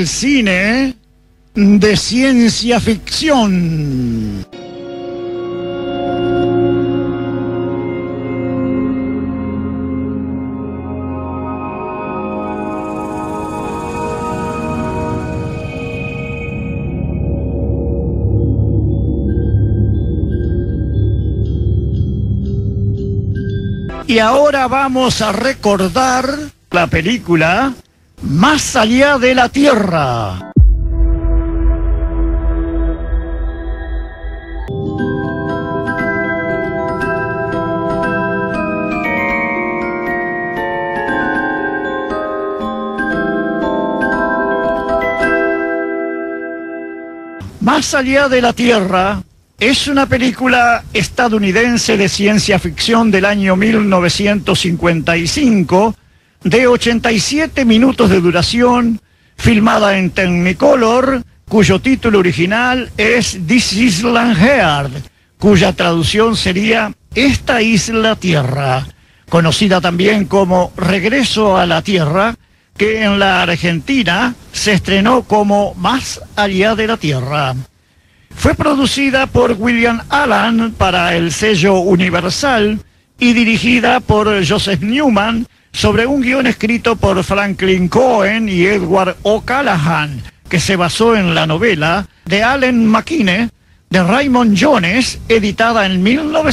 el cine de ciencia ficción. Y ahora vamos a recordar la película Más allá de la Tierra. Más allá de la Tierra es una película estadounidense de ciencia ficción del año 1955, de 87 minutos de duración, filmada en Technicolor, cuyo título original es This Island Earth, cuya traducción sería Esta isla Tierra, conocida también como Regreso a la Tierra, que en la Argentina se estrenó como Más allá de la Tierra. Fue producida por William Allen para el sello Universal y dirigida por Joseph Newman sobre un guión escrito por Franklin Cohen y Edward O'Callaghan, que se basó en la novela de Allen McKinney de Raymond Jones, editada en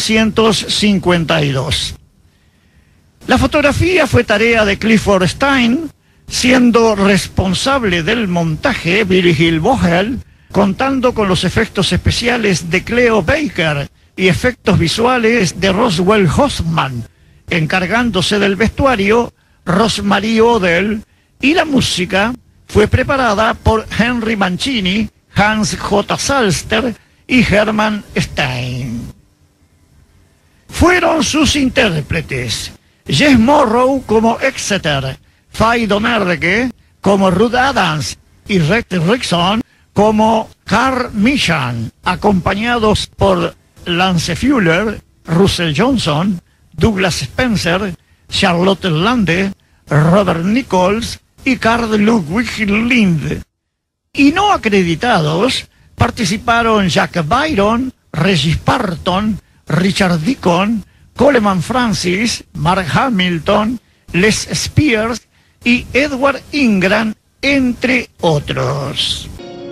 1952. La fotografía fue tarea de Clifford Stein, siendo responsable del montaje Virgil Vogel, contando con los efectos especiales de Cleo Baker y efectos visuales de Roswell Hoffman, encargándose del vestuario Rosemary Odell, y la música fue preparada por Henry Mancini, Hans J. Salster y Herman Stein. Fueron sus intérpretes Jess Morrow como Exeter, Faye Domergue como Ruth Adams y Rex Rickson como Carl Mishan, acompañados por Lance Fuller, Russell Johnson, Douglas Spencer, Charlotte Lande, Robert Nichols y Carl Ludwig Lind. Y no acreditados participaron Jack Byron, Regis Parton, Richard Deacon, Coleman Francis, Mark Hamilton, Les Spears y Edward Ingram, entre otros.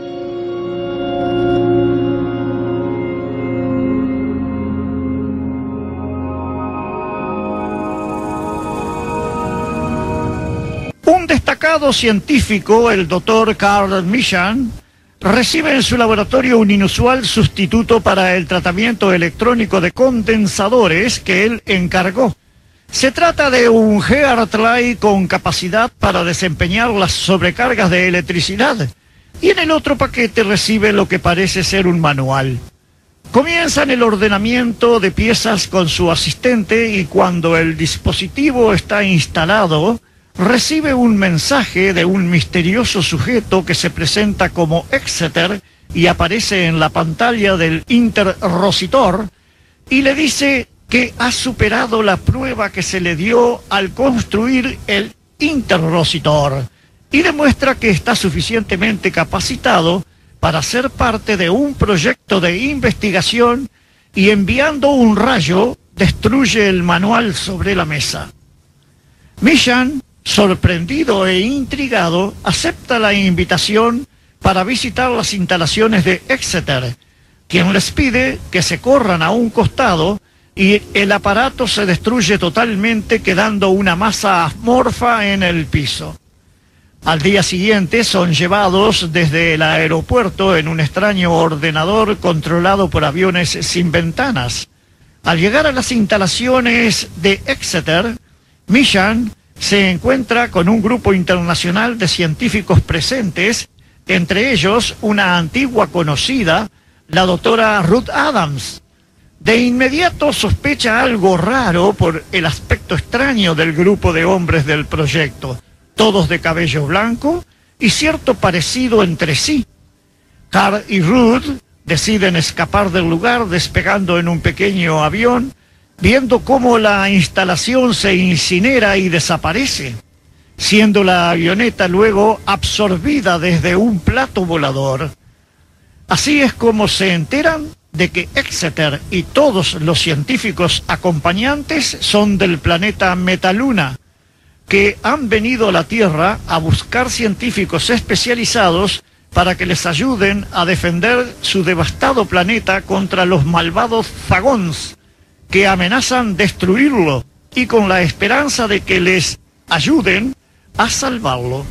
Un destacado científico, el Dr. Carl Mishan, recibe en su laboratorio un inusual sustituto para el tratamiento electrónico de condensadores que él encargó. Se trata de un Heartline con capacidad para desempeñar las sobrecargas de electricidad, y en el otro paquete recibe lo que parece ser un manual. Comienzan el ordenamiento de piezas con su asistente, y cuando el dispositivo está instalado, recibe un mensaje de un misterioso sujeto que se presenta como Exeter y aparece en la pantalla del interrocitor y le dice que ha superado la prueba que se le dio al construir el interrocitor y demuestra que está suficientemente capacitado para ser parte de un proyecto de investigación, y enviando un rayo destruye el manual sobre la mesa. Mishan, sorprendido e intrigado, acepta la invitación para visitar las instalaciones de Exeter, quien les pide que se corran a un costado, y el aparato se destruye totalmente, quedando una masa amorfa en el piso. Al día siguiente son llevados desde el aeropuerto en un extraño ordenador controlado por aviones sin ventanas. Al llegar a las instalaciones de Exeter, Mishan se encuentra con un grupo internacional de científicos presentes, entre ellos una antigua conocida, la doctora Ruth Adams. De inmediato sospecha algo raro por el aspecto extraño del grupo de hombres del proyecto, todos de cabello blanco y cierto parecido entre sí. Carl y Ruth deciden escapar del lugar despegando en un pequeño avión, viendo cómo la instalación se incinera y desaparece. siendo la avioneta luego absorbida desde un plato volador. Así es como se enteran de que Exeter y todos los científicos acompañantes son del planeta Metaluna, que han venido a la Tierra a buscar científicos especializados para que les ayuden a defender su devastado planeta contra los malvados Zagons, que amenazan destruirlo, y con la esperanza de que les ayuden a salvarlo.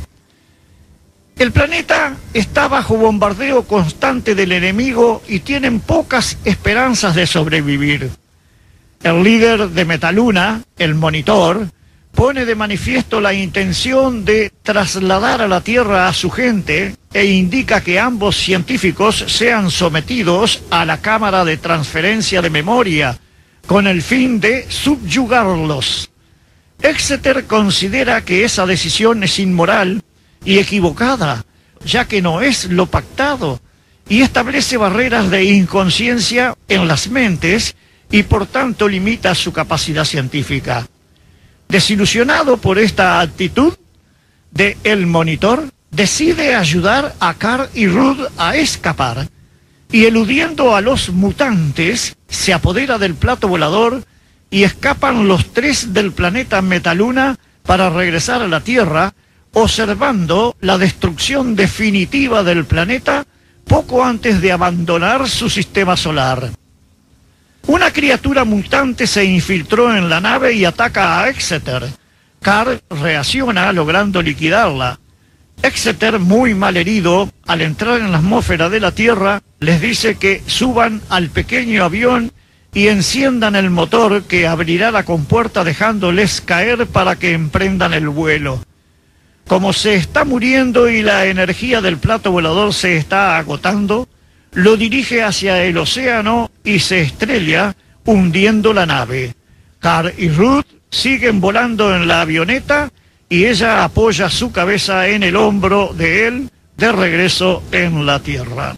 El planeta está bajo bombardeo constante del enemigo y tienen pocas esperanzas de sobrevivir. El líder de Metaluna, el Monitor, pone de manifiesto la intención de trasladar a la Tierra a su gente e indica que ambos científicos sean sometidos a la cámara de transferencia de memoria con el fin de subyugarlos. Exeter considera que esa decisión es inmoral y equivocada, ya que no es lo pactado, y establece barreras de inconsciencia en las mentes y por tanto limita su capacidad científica. Desilusionado por esta actitud de El Monitor, decide ayudar a Carl y Ruth a escapar, y eludiendo a los mutantes, se apodera del plato volador y escapan los tres del planeta Metaluna para regresar a la Tierra, observando la destrucción definitiva del planeta poco antes de abandonar su sistema solar. Una criatura mutante se infiltró en la nave y ataca a Exeter. Carl reacciona logrando liquidarla. Exeter, muy mal herido, al entrar en la atmósfera de la Tierra, les dice que suban al pequeño avión y enciendan el motor que abrirá la compuerta dejándoles caer para que emprendan el vuelo. Como se está muriendo y la energía del plato volador se está agotando, lo dirige hacia el océano y se estrella, hundiendo la nave. Carl y Ruth siguen volando en la avioneta y ella apoya su cabeza en el hombro de él de regreso en la Tierra.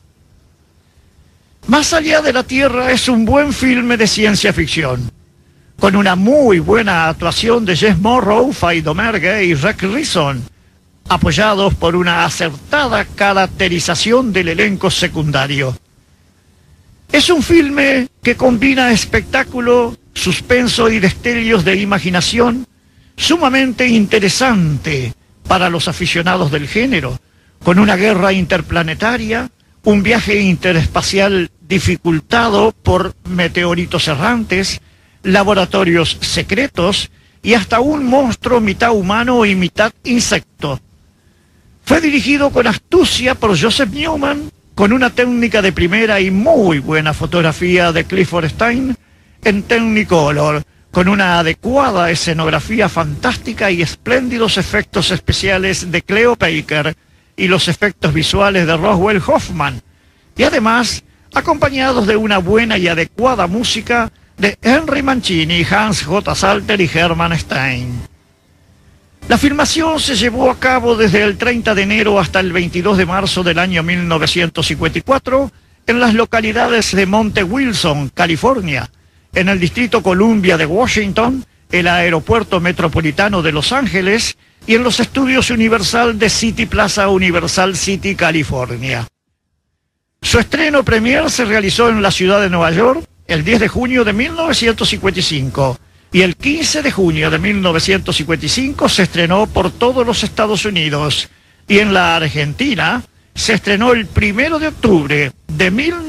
Más allá de la Tierra es un buen filme de ciencia ficción, con una muy buena actuación de Jess Morrow, Faye Domergue y Rex Reason, apoyados por una acertada caracterización del elenco secundario. Es un filme que combina espectáculo, suspenso y destellos de imaginación, sumamente interesante para los aficionados del género, con una guerra interplanetaria, un viaje interespacial dificultado por meteoritos errantes, laboratorios secretos y hasta un monstruo mitad humano y mitad insecto. Fue dirigido con astucia por Joseph Newman, con una técnica de primera y muy buena fotografía de Clifford Stein en Technicolor, con una adecuada escenografía fantástica y espléndidos efectos especiales de Cleo Baker y los efectos visuales de Roswell Hoffman, y además acompañados de una buena y adecuada música de Henry Mancini, Hans J. Salter y Hermann Stein. La filmación se llevó a cabo desde el 30 de enero hasta el 22 de marzo del año 1954 en las localidades de Monte Wilson, California, en el Distrito Columbia de Washington, el Aeropuerto Metropolitano de Los Ángeles y en los estudios Universal de City Plaza, Universal City, California. Su estreno premier se realizó en la ciudad de Nueva York el 10 de junio de 1955 y el 15 de junio de 1955 se estrenó por todos los Estados Unidos y en la Argentina se estrenó el 1 de octubre de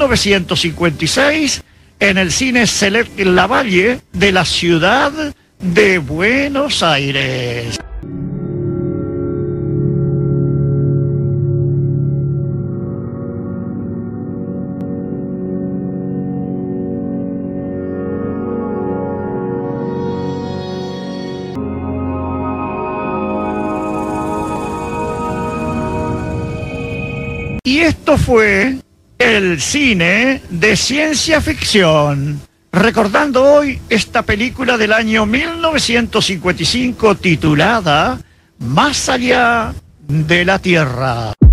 1956 en el Cine Select Lavalle de la ciudad de Buenos Aires. Y esto fue el cine de ciencia ficción, recordando hoy esta película del año 1955 titulada Más allá de la Tierra.